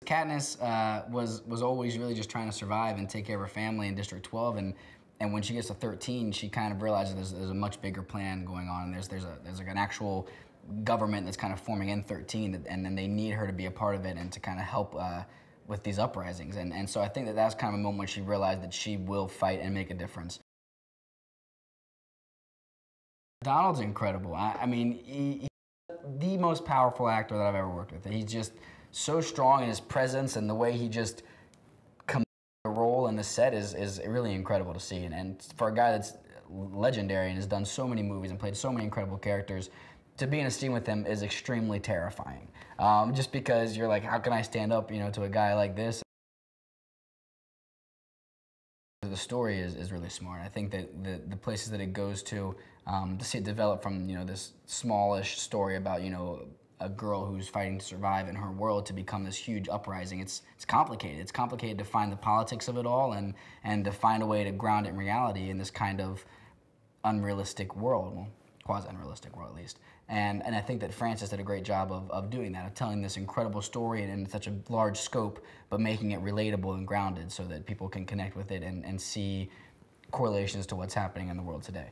Katniss was always really just trying to survive and take care of her family in District 12, and when she gets to 13, she kind of realizes there's a much bigger plan going on. There's like an actual government that's kind of forming in 13, and then they need her to be a part of it and to kind of help with these uprisings. And so I think that that's kind of a moment when she realized that she will fight and make a difference. Donald's incredible. I mean, he's the most powerful actor that I've ever worked with. He's just so strong in his presence, and the way he just comes the role in the set is really incredible to see. And for a guy that's legendary and has done so many movies and played so many incredible characters, to be in a scene with him is extremely terrifying. Just because you're like, how can I stand up, to a guy like this? The story is really smart. I think that the places that it goes to see it develop from this smallish story about a girl who's fighting to survive in her world to become this huge uprising. It's complicated. It's complicated to find the politics of it all and to find a way to ground it in reality in this kind of unrealistic world, well, quasi-unrealistic world at least. And I think that Francis did a great job of doing that, of telling this incredible story in such a large scope, but making it relatable and grounded so that people can connect with it and see correlations to what's happening in the world today.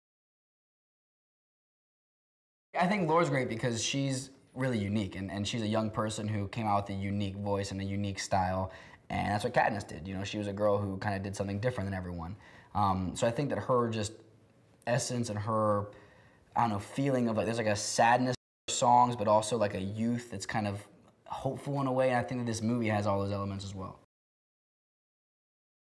I think Laura's great because she's really unique, and she's a young person who came out with a unique voice and a unique style, and that's what Katniss did. She was a girl who kind of did something different than everyone. So I think that her just essence and her, I don't know, feeling of there's like a sadness in her songs, but also like a youth that's kind of hopeful in a way, and I think that this movie has all those elements as well.